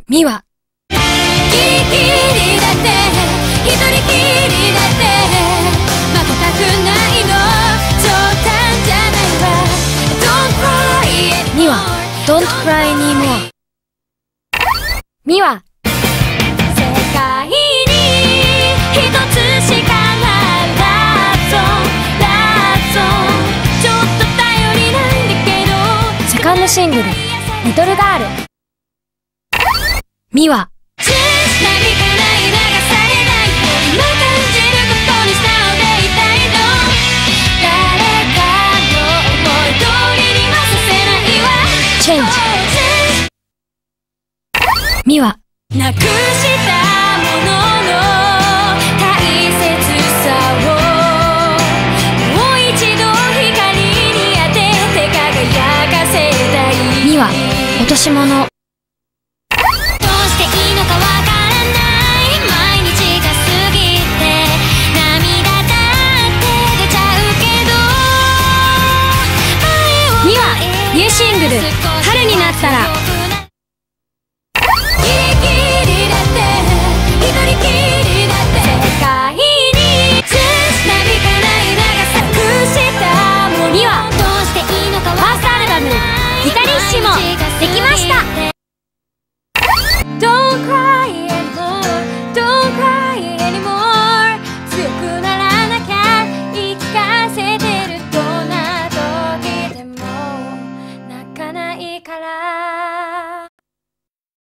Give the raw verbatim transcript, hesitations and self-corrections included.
ミワ。キリキリだって一人きりだって負けたくないの冗談じゃないわ Don't cry ミワ Don't cry anymore ミワ。世界に一つしかないラブソングラブソングちょっと頼りないんだけどセカンドシングルリトルガールミワ。チェンジミワ。なくしたものの大切さをもう一度光に当てて輝かせたいミワ。落とし物。どうしていいのかわからない毎日が過ぎて涙だって出ちゃうけどミワ。ニューシングル春になったら